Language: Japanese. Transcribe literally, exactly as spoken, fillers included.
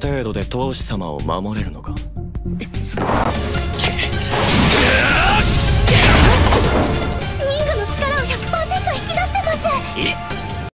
程度で当主様を守れるのか？